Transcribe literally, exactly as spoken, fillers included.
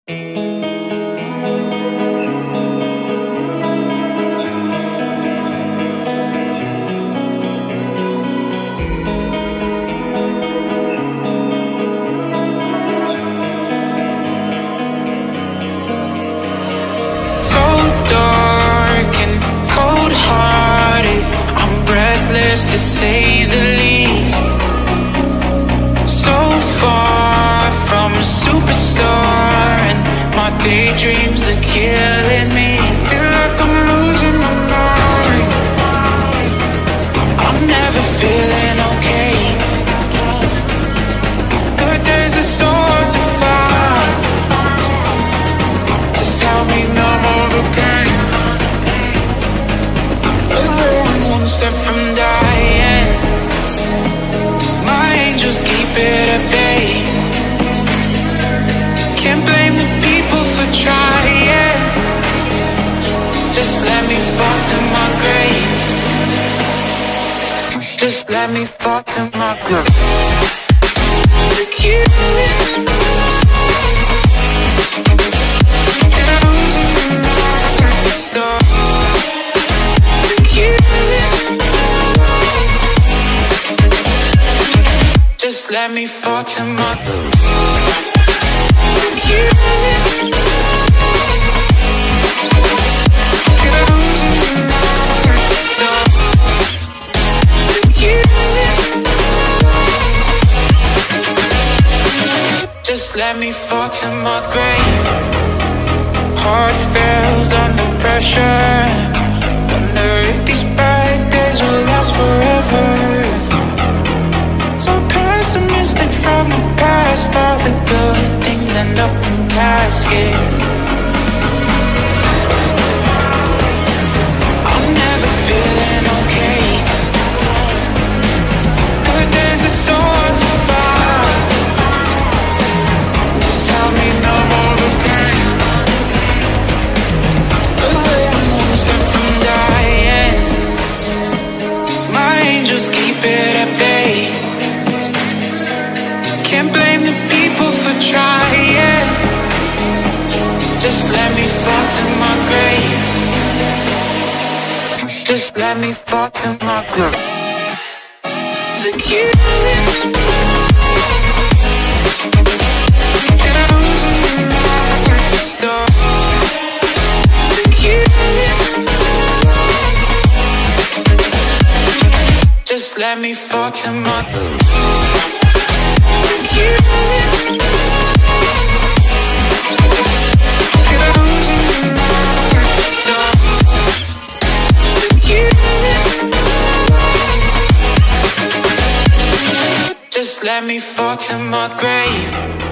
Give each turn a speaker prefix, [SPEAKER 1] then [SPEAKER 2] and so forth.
[SPEAKER 1] To say the least, so far from a superstar, and my daydreams are killing me. Feel like I'm losing my mind. I'm never feeling okay. Good days are so hard to find. Just help me numb all the pain. I'm one step from dying. My angels keep it at bay. Can't blame the people for trying. Just let me fall to my grave. Just let me fall to my grave. Look you. Just let me fall to my grave. Just let me fall to my grave. Heart fails under pressure. Wonder if these bad days will last forever. Pessimistic from the past, all the good things end up in caskets. I'm never feeling okay. Good days are so hard to find. Just help me numb all the pain. I'm one step from dying. My angels keep it at bay. Can't blame the people for trying. Just let me fall to my grave. Just let me fall to my grave. To kill it. To kill it. Just let me fall to my grave. Just let me fall to my grave.